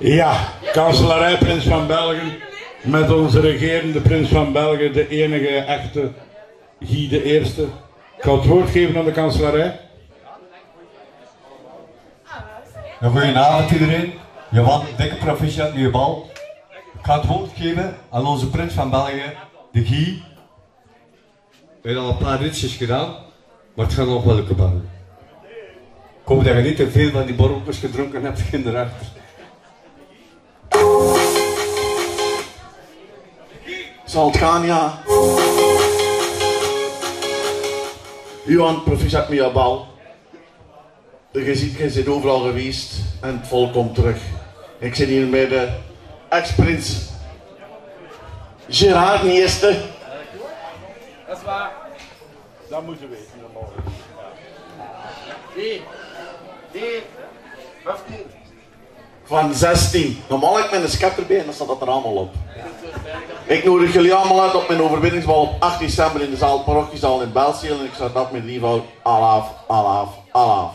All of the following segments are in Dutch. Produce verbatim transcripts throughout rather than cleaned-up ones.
Ja, kanselarij Prins van België. Met onze regerende Prins van België, de enige echte Guy de Eerste. Ik ga het woord geven aan de kanselarij. Een goedenavond iedereen. Johan, dikke proficiat, nieuwe bal. Ik ga het woord geven aan onze Prins van België, de Guy. We hebben al een paar ritjes gedaan, maar het gaat nog wel lukken bouwen. Ik hoop dat je niet te veel van die borreltjes gedronken hebt in erachter. Zal het gaan, ja. Johan, proficiat met jouw bal. Je ziet, je zit overal geweest en het volk komt terug. Ik zit hier met de ex-prins Gerard Nieste. Dat is waar. Dat moeten we weten morgen. Die, die, vijftien. Van zestien. Normaal heb ik met een schep erbij en dan staat dat er allemaal op. Ik nodig jullie allemaal uit op mijn overwinningsbal op acht december in de zaal Parochiezaal in België. En ik zou dat met liefhoud alaaf, alaaf, alaaf.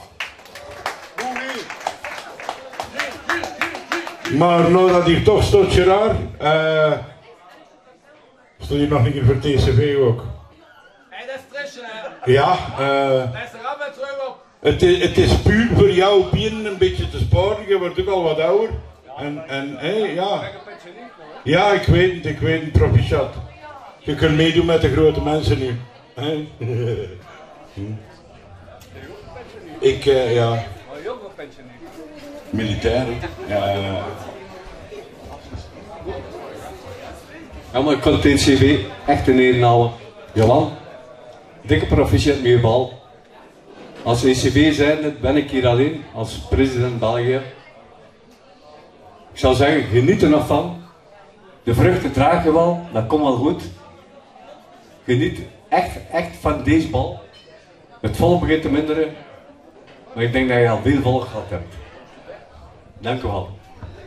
Maar nou dat hier toch stond, Gerard, uh, stond hier nog een keer voor T C V ook. Hé, dat is frisch, hè? Ja, uh, Dat is er allemaal terug op. het, is, het is puur voor jouw bieren een beetje te sparen, je wordt ook al wat ouder. En, en hey, ja. Ja, ik weet het, ik weet het, proficiat. Je kunt meedoen met de grote mensen nu. Hey. Ik, uh, ja. Militair, ja. Ja, maar ik kan het T C V echt in ere houden. Johan, dikke proficiat met je bal. Als E C V zijnde ben ik hier alleen als president België. Ik zou zeggen, geniet er nog van. De vruchten draag je wel, dat komt wel goed. Geniet echt, echt van deze bal. Het volk begint te minderen, maar ik denk dat je al veel volk gehad hebt. Dank u wel.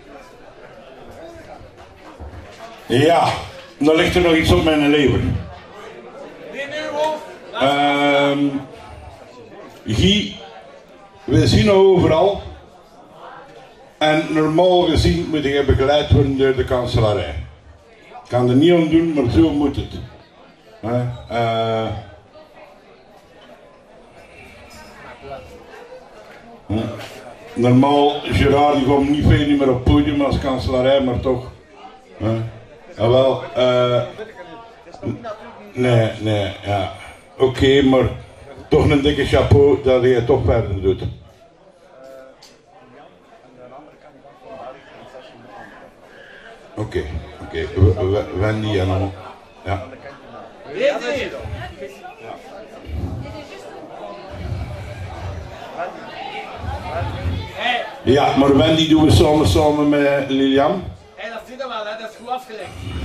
Ja, dan ligt er nog iets op mijn lever. Die nu, Wolf. Ehm Guy, we zien hem overal. En normaal gezien moet hij begeleid worden door de kanselarij. Ik kan er niet aan doen, maar zo moet het. Uh, uh, uh. Normaal, Gerard die komt niet veel meer op het podium als kanselarij, maar toch. Uh. Jawel, uh, nee, nee, ja. Oké, okay, maar toch een dikke chapeau dat hij het toch verder doet. Oké, okay, oké, okay. Wendy en dan. Ja. Ja, maar Wendy doen we samen, samen met Lilian. Hé, dat zie je wel, hè? Dat is goed afgelegd.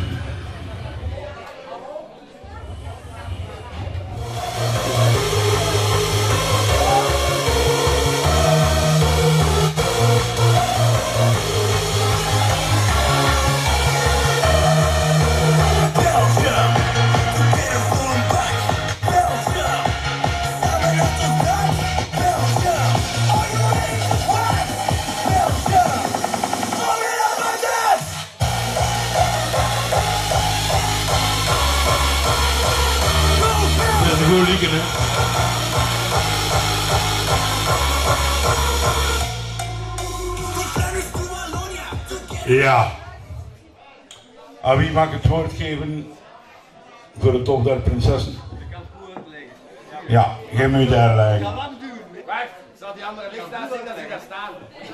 Ja. Aan wie mag ik het woord geven voor de top der prinsessen? Ik kan het goed uitleggen. Ja, geef me daar leggen. Wacht, zal die andere licht daar zien dat ze gaan staan?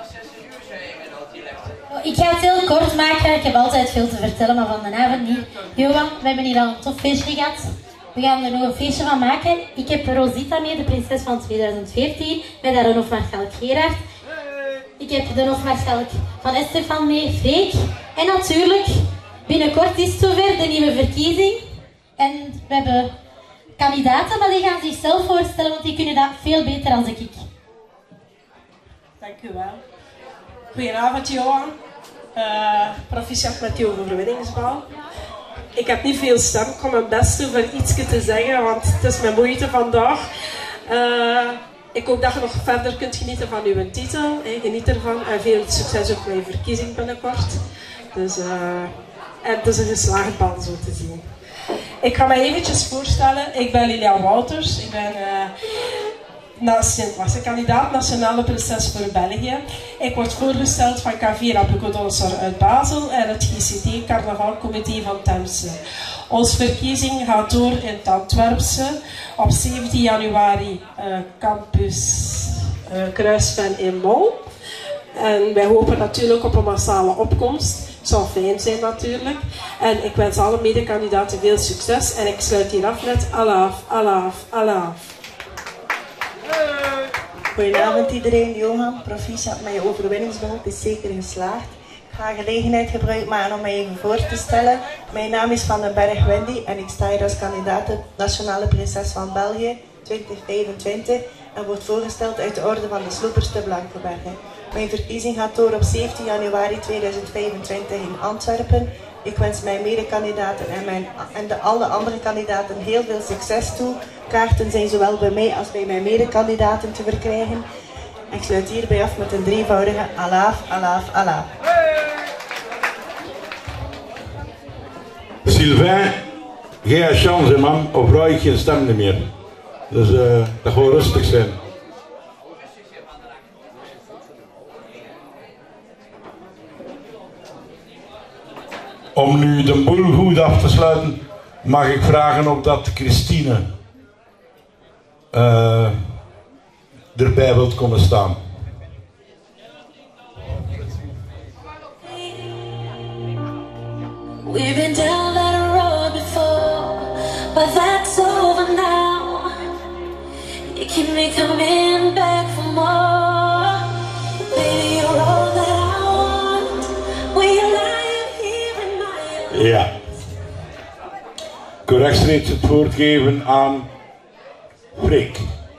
Ik ga het heel kort maken, ik heb altijd veel te vertellen, maar vanavond niet. Johan, we hebben hier al een tof feestje gehad. We gaan er nog een feestje van maken. Ik heb Rosita mee, de prinses van tweeduizend veertien, met haar hofmaarschalk Gerard. Ik heb de hofmaarschalk van Estefan mee, Freek. En natuurlijk, binnenkort is het zover, de nieuwe verkiezing. En we hebben kandidaten, maar die gaan zichzelf voorstellen, want die kunnen dat veel beter dan ik. Dank u wel. Goedenavond, Johan. Uh, proficiat met je overwinningsbal. Ik heb niet veel stem, ik kom mijn best doen voor iets te zeggen, want het is mijn moeite vandaag. Uh, Ik hoop dat je nog verder kunt genieten van uw titel. Hè. Geniet ervan en veel succes ook met je verkiezing binnenkort. Dus, uh, en het is een geslaagd bal zo te zien. Ik ga mij eventjes voorstellen. Ik ben Lilian Wouters. Ik ben uh, kandidaat Nationale Prinses voor België. Ik word voorgesteld van Cavera Bucodonsor uit Basel en het G C T Carnavalcomité van Temse. Onze verkiezing gaat door in het Antwerpse. Op zeventien januari uh, campus uh, Kruisven in Mol. En wij hopen natuurlijk op een massale opkomst. Het zou fijn zijn natuurlijk. En ik wens alle medekandidaten veel succes. En ik sluit hier af met Allah, Allah, Allah. Goedenavond iedereen, Johan. Proficiat met je overwinningsbehoop is zeker geslaagd. Ik ga gelegenheid gebruik maken om mij even voor te stellen. Mijn naam is Van den Berg Wendy en ik sta hier als kandidaat Nationale Prinses van België twintig vijfentwintig en wordt voorgesteld uit de orde van de Sloepers te Blankenberge. Mijn verkiezing gaat door op zeventien januari tweeduizend vijfentwintig in Antwerpen. Ik wens mijn medekandidaten en, mijn, en de, alle andere kandidaten heel veel succes toe. Kaarten zijn zowel bij mij als bij mijn medekandidaten te verkrijgen. Ik sluit hierbij af met een drievoudige Allah, Allah, Allah. Sylvain, jij hebt chance man, of Roy geen stem meer. Dus uh, dat gewoon rustig zijn. Om nu de boel goed af te sluiten, mag ik vragen of dat Christine uh, erbij wilt komen staan. We've been down that road before, but that's over now. You keep me coming back for more. Baby, you're all that I want. When you're lying here in my arms. Ja. Ik wil rechtstreeks het woord geven aan Freek.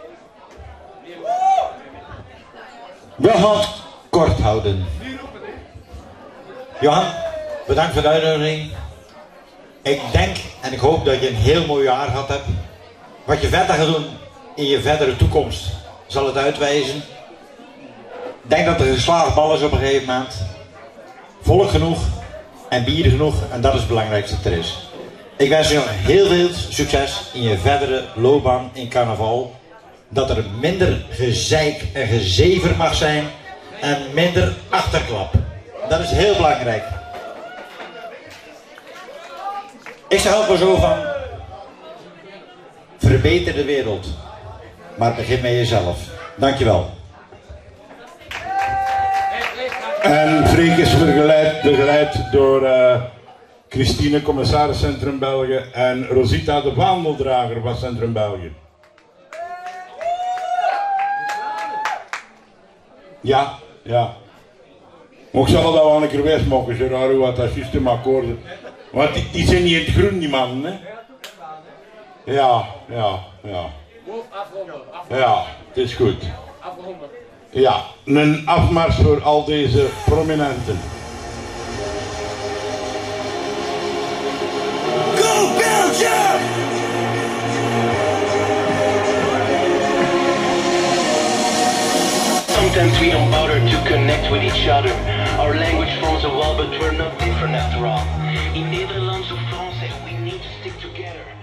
We gaan het kort houden. Johan, bedankt voor de uitnodiging. Ik denk en ik hoop dat je een heel mooi jaar gehad hebt. Wat je verder gaat doen in je verdere toekomst zal het uitwijzen. Ik denk dat er geslaagd bal is op een gegeven moment. Volk genoeg en bier genoeg en dat is het belangrijkste dat er is. Ik wens je heel veel succes in je verdere loopbaan in carnaval. Dat er minder gezeik en gezever mag zijn en minder achterklap. Dat is heel belangrijk. Ik zeg ook maar zo van, verbeter de wereld, maar begin met jezelf. Dankjewel. En Freek is begeleid, begeleid door uh, Christine, commissaris Centrum België, en Rosita, de vaandeldrager van Centrum België. Ja, ja. Maar ik zal dat wel een keer wijs maken, Gerard, wat dat juist in mijn akkoord. Want die, die zijn niet in het groen, die mannen, hè? Ja, ja, ja. Ja, het is goed. Ja, een afmars voor al deze prominenten. Go Belgium! Sometimes we don't bother to connect with each other. Our language forms a wall, but we're not different after all. In Nederlands of Frans, we need to stick together.